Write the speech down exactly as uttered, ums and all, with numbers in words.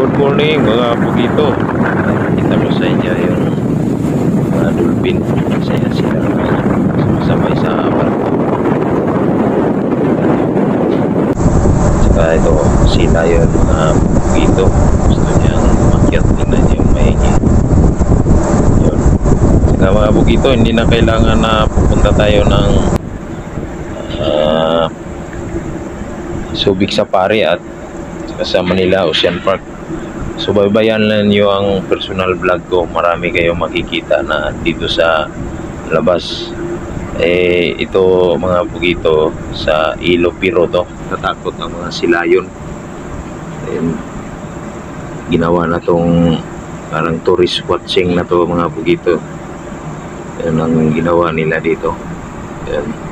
Good morning mga pugito. Kita mo sa inyo yung mga dolphin. Masaya sila sumasabay sa barko. Saka ito sila yun mga pugito. Gusto niyang umakyat, tingnan niyo yung maigi. Yun. Saka mga pugito, hindi na kailangan na pupunta tayo ng uh, Subic Safari at sa Manila Ocean Park. So baybayan lang nyo ang personal vlog ko. Marami kayong makikita na dito sa labas. Eh ito mga pugito sa I L O Peru to. Natakot ng mga sealion. And ginawa na tong parang tourist watching na to mga pugito. Yan ang ginawa nila dito. Yan.